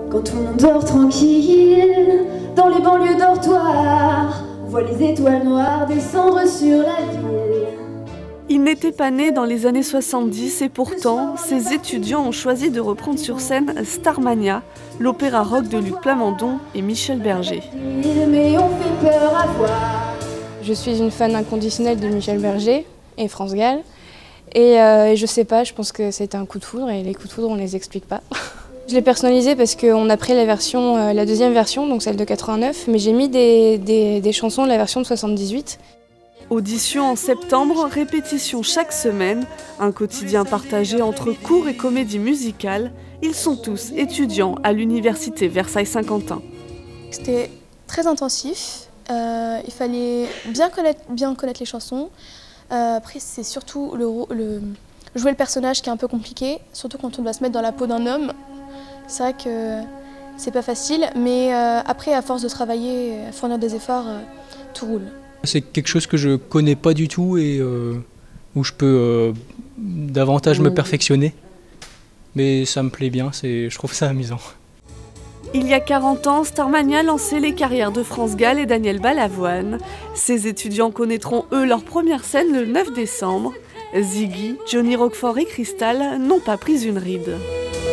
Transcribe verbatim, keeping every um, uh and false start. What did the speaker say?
Quand tout le monde dort tranquille, dans les banlieues dortoirs, on voit les étoiles noires descendre sur la ville. Il n'était pas né dans les années soixante-dix et pourtant, ses étudiants ont choisi de reprendre sur scène Starmania, l'opéra rock de Luc Plamondon et Michel Berger. Mais on fait peur à voir. Je suis une fan inconditionnelle de Michel Berger et France Gall. Et, euh, et je sais pas, je pense que c'était un coup de foudre et les coups de foudre on les explique pas. Je l'ai personnalisé parce qu'on a pris la, version, euh, la deuxième version, donc celle de quatre-vingt-neuf, mais j'ai mis des, des, des chansons de la version de soixante-dix-huit. Audition en septembre, répétition chaque semaine, un quotidien partagé entre cours et comédie musicale. Ils sont tous étudiants à l'université Versailles-Saint-Quentin. C'était très intensif, euh, il fallait bien connaître, bien connaître les chansons. Euh, après c'est surtout le, le, jouer le personnage qui est un peu compliqué, surtout quand on doit se mettre dans la peau d'un homme. C'est vrai que c'est pas facile, mais euh, après à force de travailler, à fournir des efforts, euh, tout roule. C'est quelque chose que je connais pas du tout et euh, où je peux euh, davantage me perfectionner. Mais ça me plaît bien, je trouve ça amusant. Il y a quarante ans, Starmania lançait les carrières de France Gall et Daniel Balavoine. Ces étudiants connaîtront eux leur première scène le neuf décembre. Ziggy, Johnny Roquefort et Cristal n'ont pas pris une ride.